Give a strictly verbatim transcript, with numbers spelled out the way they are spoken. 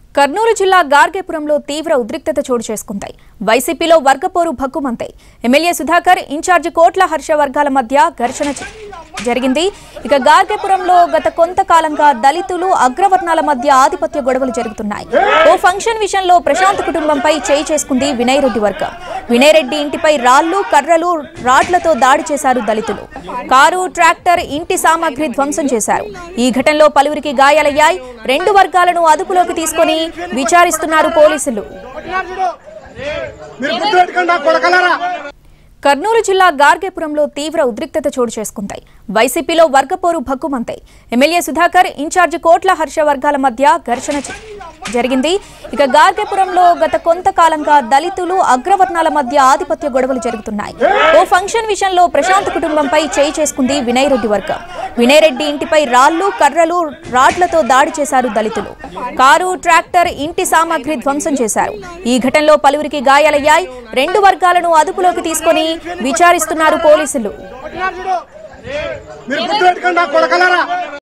కర్నూలు జిల్లా గార్గేపురంలో తీవ్ర ఉద్రిక్తత చోటు చేసుకుంది. వైసీపీలో వర్గపోరు భగ్గుమంతాయి. ఎమ్మెల్యే సుధాకర్, ఇన్ఛార్జి కోట్ల హర్ష వర్గాల మధ్య ఘర్షణ జరిగింది. ఇక గార్గేపురంలో గత కొంతకాలంగా దళితులు, అగ్రవర్ణాల మధ్య ఆధిపత్య గొడవలు జరుగుతున్నాయి. ఓ ఫంక్షన్ విషయంలో ప్రశాంత్ కుటుంబంపై చేయి చేసుకుంది వినయ్ రెడ్డి వర్గం. వినయ్ రెడ్డి ఇంటిపై రాళ్లు, కర్రలు, రాడ్లతో దాడి చేశారు దళితులు. కారు, ట్రాక్టర్, ఇంటి సామాగ్రి ధ్వంసం చేశారు. ఈ ఘటనలో పలువురికి గాయాలయ్యాయి. రెండు వర్గాలను అదుపులోకి తీసుకుని విచారిస్తున్నారు పోలీసులు. కర్నూలు జిల్లా గార్గేపురంలో తీవ్ర ఉద్రిక్తత చోటు చేసుకుంది. వైసీపీలో వర్గపోరు భగ్గుమంతాయి. ఎమ్మెల్యే సుధాకర్, ఇన్ఛార్జి కోట్ల హర్ష వర్గాల మధ్య ఘర్షణ జరిగింది. ఇక గార్గేపురంలో గత కొంతకాలంగా దళితులు, అగ్రవర్ణాల మధ్య ఆధిపత్య గొడవలు జరుగుతున్నాయి. ఓ ఫంక్షన్ విషయంలో ప్రశాంత్ కుటుంబంపై చేయి చేసుకుంది వినయ్ రెడ్డి వర్గం. వినయ్ రెడ్డి ఇంటిపై రాళ్లు, కర్రలు, రాడ్లతో దాడి చేశారు దళితులు. కారు, ట్రాక్టర్, ఇంటి సామాగ్రి ధ్వంసం చేశారు. ఈ ఘటనలో పలువురికి గాయాలయ్యాయి. రెండు వర్గాలను అదుపులోకి తీసుకుని విచారిస్తున్నారు పోలీసులు.